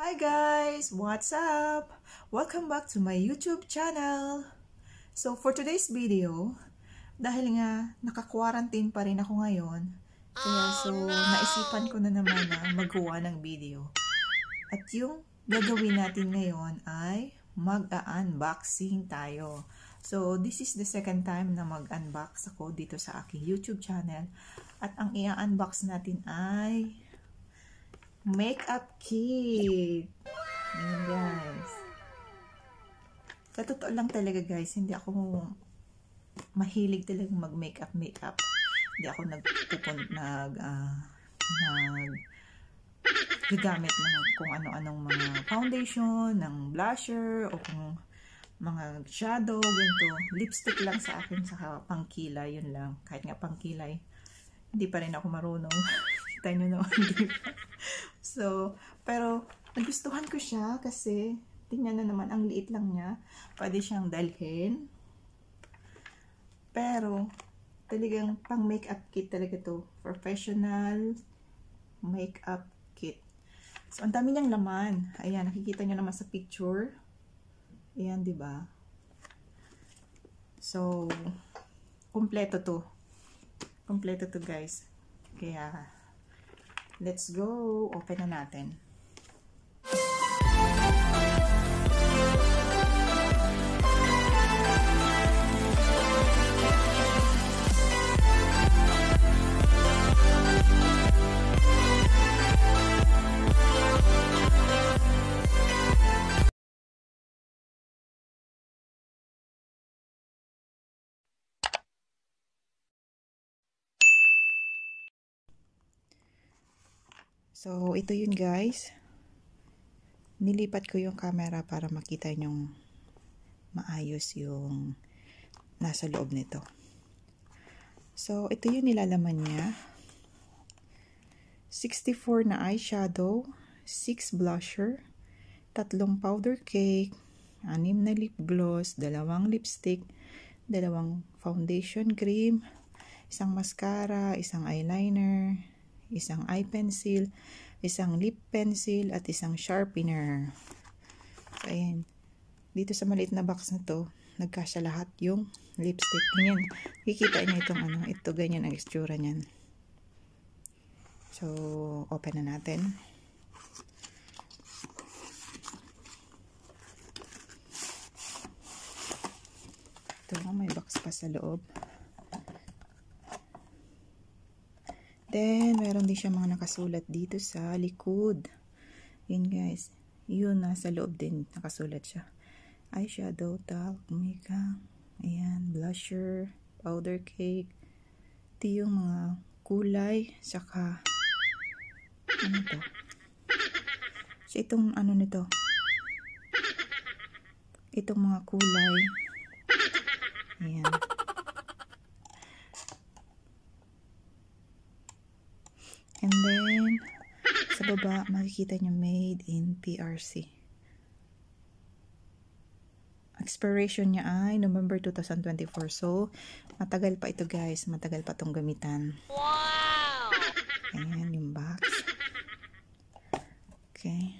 Hi guys! What's up? Welcome back to my YouTube channel. So for today's video, dahil nga naka-quarantine pa rin ako ngayon, naisipan ko na naman na magawa ng video. At yung gagawin natin ngayon ay mag-unboxing tayo. So this is the second time na mag-unbox ako dito sa aking YouTube channel. At ang i-unbox natin ay makeup kit. Ayan guys. Sa totoo lang talaga guys, hindi ako mahilig talaga mag-makeup. Hindi ako gagamit ng kung ano-anong mga foundation, ng blusher, o kung mga shadow, ganito. Lipstick lang sa akin, saka pangkilay, yun lang. Kahit nga pangkilay, hindi pa rin ako marunong. Kita nyo naman, diba? So, pero nagustuhan ko siya kasi tingnan na naman, ang liit lang niya. Pwede siyang dalhin. Pero talagang pang makeup kit talaga to. Professional makeup kit. So, ang dami niyang laman. Ayan, nakikita niyo naman sa picture. Ayan, diba? So, kompleto to. Kompleto to guys. Kaya let's go. Open na natin. So, ito yun guys. Nilipat ko yung camera para makita nyong maayos yung nasa loob nito. So, ito yung nilalaman niya. 64 na eyeshadow, 6 blusher, 3 powder cake, 6 na lip gloss, 2 lipstick, 2 foundation cream, 1 mascara, 1 eyeliner, 1 eye pencil, 1 lip pencil, at 1 sharpener. So, ayan. Dito sa maliit na box na to, nagkasya lahat yung lipstick. Ganyan. Kikita niyo itong ito, ganyan ang itsura niyan. So, open na natin. Ito nga, may box pa sa loob. Then, meron din siya mga nakasulat dito sa likod. Yun guys. Yun, nasa loob din. Nakasulat siya. Eyeshadow, talc, makeup. Ayan, blusher, powder cake. Ito yung mga kulay. Saka, ano to? So, itong ano nito. Itong mga kulay. Ayan. And then, sa baba, makikita nyo made in PRC. Expiration niya ay November 2024. So, matagal pa ito guys. Matagal pa itong gamitan. Wow! Ayan yung box. Okay.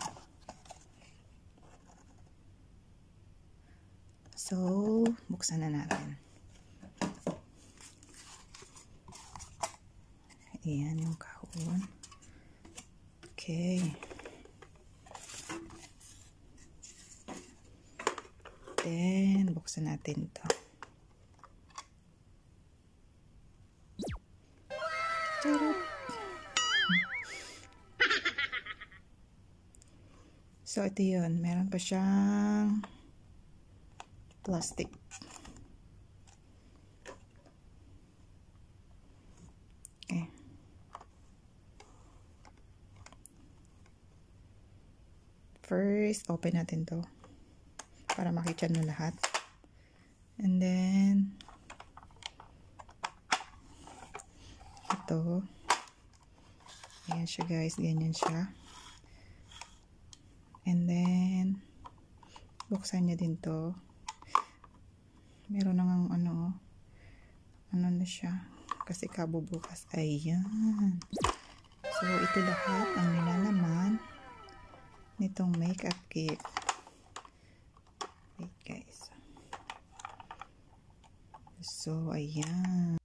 So, buksan na natin. Ayan yung kahon. Okay. Then, buksan natin ito. Charot! So, ito yun. Meron pa siyang plastic. Okay. First, open natin to para makita nyo lahat. And then, ito. Ayan siya guys. Ganyan siya. And then, buksan nyo din to. Meron nang ano na siya. Kasi kabubukas. Ayan. So, ito lahat ang nilalaman. nitong makeup kit. Wait guys. So, ayan.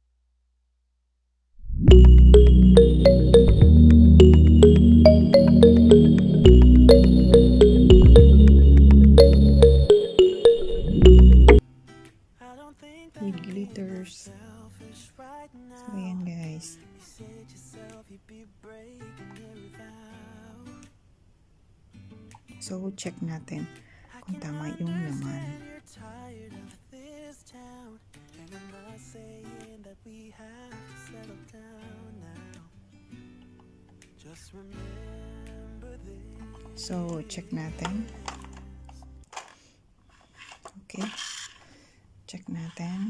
With glitters. So, ayan guys. So, check natin kung tama yung laman. So, check natin. Okay. Check natin.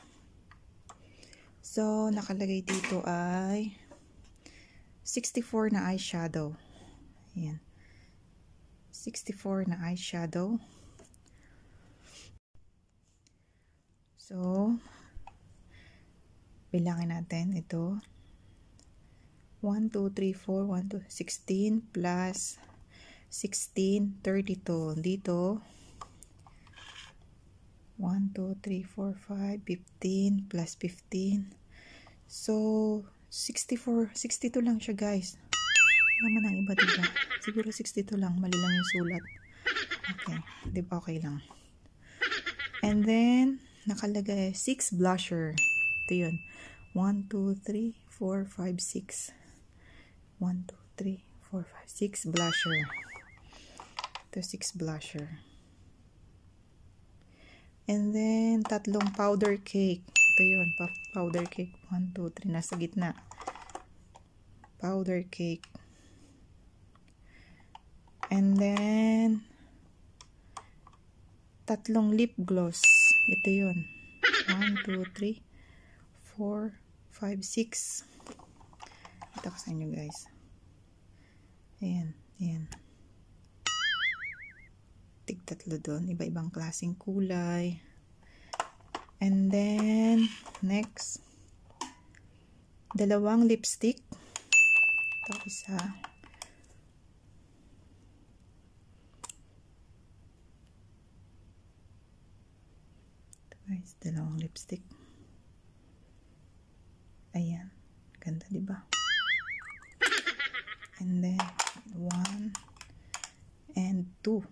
So, nakalagay dito ay 64 na eyeshadow. Ayan. 64 na eyeshadow. So, bilangin natin ito. 1, 2, 3, 4, 1, 2, 16 plus 16, 32. Dito, 1, 2, 3, 4, 5, 15 plus 15. So, 64, 62 lang siya guys. Naman ang iba, diba? Siguro 62 lang. Mali lang yung sulat. Okay. Diba okay lang? And then, nakalagay 6 blusher. Ito yun. 1, 2, 3, 4, 5, 6. 1, 2, 3, 4, 5, 6 blusher. Ito 6 blusher. And then, 3 powder cake. Ito yun. Powder cake. 1, 2, 3. Nasa gitna. Powder cake. And then, 3 lip gloss. Ito yun. 1, 2, 3, 4, 5, 6. Ito ko sa inyo guys. Ayan. Ayan. Tig-3 doon. Iba-ibang klaseng kulay. And then, next. 2 lipstick. Ito isa. Guys, 2 lipstick. Ayan. Ganda, diba? And then, 1 and 2.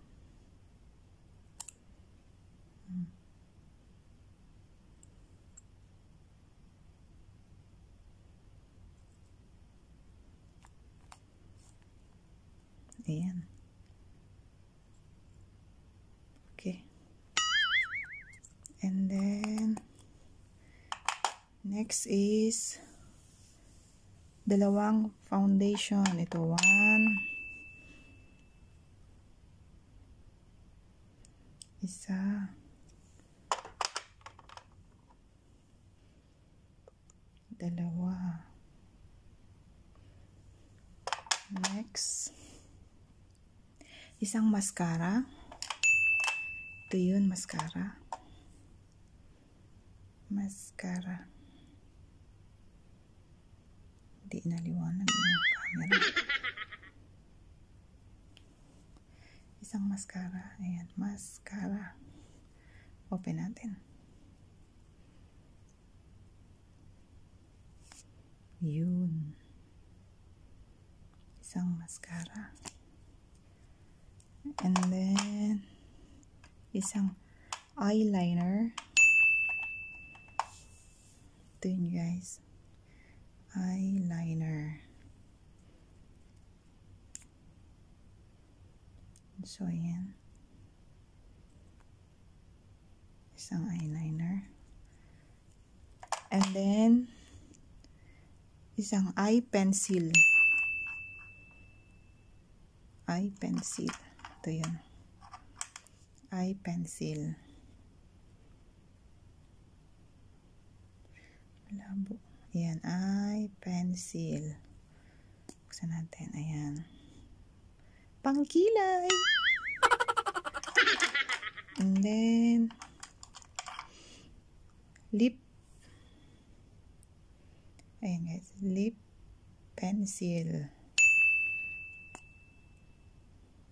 Ayan. Okay. And then, next is 2 foundation. Ito 1. Isa. 2. Next. Isang mascara. Ito yun, mascara. Mascara. Hindi naliwanag yung camera. Isang mascara. Ayan, mascara. Open natin. Yun. Isang mascara. And then, isang eyeliner. Ito yun guys. Eyeliner. So, ayan. Isang eyeliner. And then, isang eye pencil. Eye pencil. Ito yun. Eye pencil. Malabo. Ayan. Eye pencil. Buksan natin. Ayan. Pangkilay. And then, lip. Ayan guys. Lip pencil.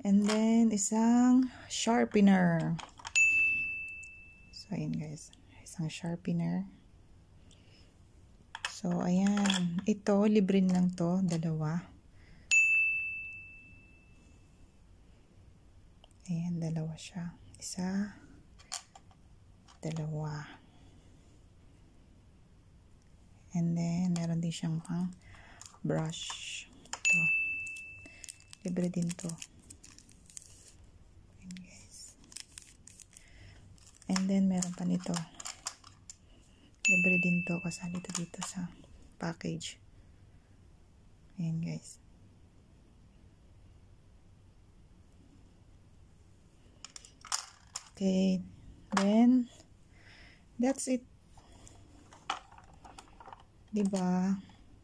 And then, isang sharpener. So, ayan guys. Isang sharpener. So, ayan. Ito, libre lang to. Dalawa. Ayan, dalawa siya. Isa. Dalawa. And then, meron din siyang pang brush. Ito. Libre din to. Ayan guys. And then, meron pa nito. Libre din to. Kasali to dito sa package. Ayan guys. Okay. Then, that's it. Diba?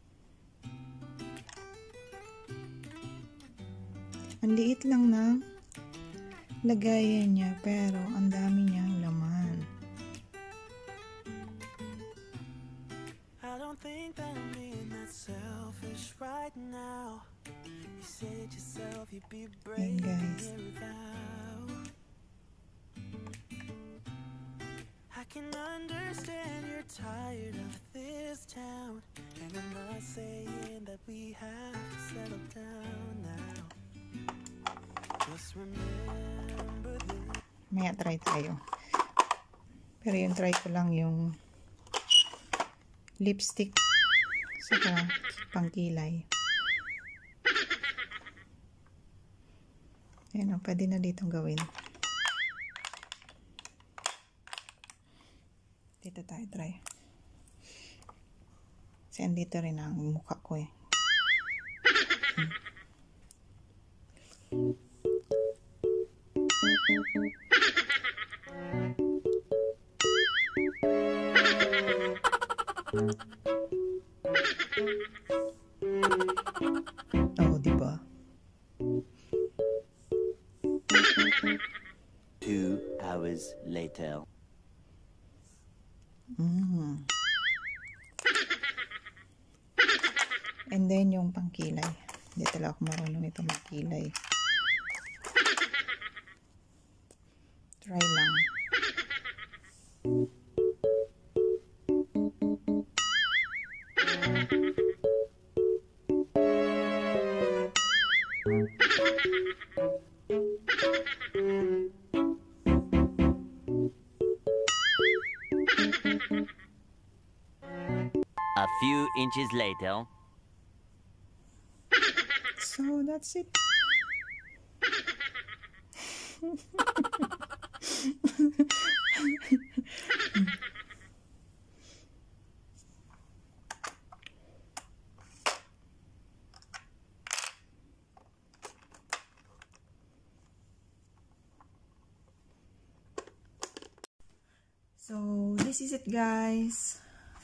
Ang liit lang ng lagayan niya, pero ang dami niyang laman. I don't think that I'm being that selfish right now. You said yourself you'd be brave guys. I can understand you're tired of this town, and I'm not saying that we have to settle down now. Just remember this. Maya try tayo. Pero yung try ko lang yung lipstick saka pangkilay. Ayan o, pwede na ditong gawin. Dito tayo try. Kasi andito rin ang mukha ko eh. Oh, diba? 2 hours later. And then yung pangkilay. Hindi talaga ako marunong ito magkilay. Try lang. A few inches later. So that's it. So this is it guys.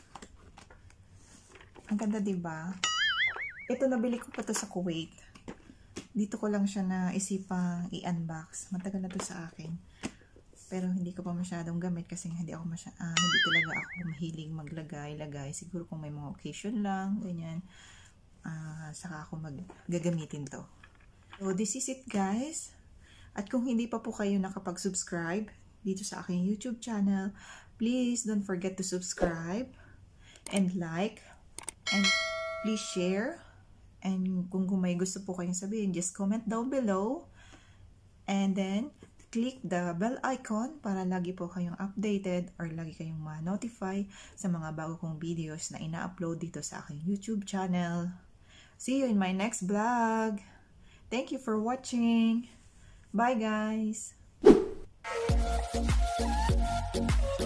Ang ganda diba? Ito nabili ko pa to sa Kuwait. Dito ko lang siya na isipang i-unbox. Matagal na to sa akin. Pero hindi ko pa masyadong gamit kasi hindi talaga ako mahilig maglagay. Siguro kung may mga occasion lang, ganyan. Saka ako gagamitin to. So this is it guys. At kung hindi pa po kayo nakapag-subscribe dito sa aking YouTube channel, please don't forget to subscribe and like and please share. And kung may gusto po kayong sabihin, just comment down below. And then, click the bell icon para lagi po kayong updated or lagi kayong ma-notify sa mga bago kong videos na ina-upload dito sa aking YouTube channel. See you in my next vlog. Thank you for watching. Bye guys!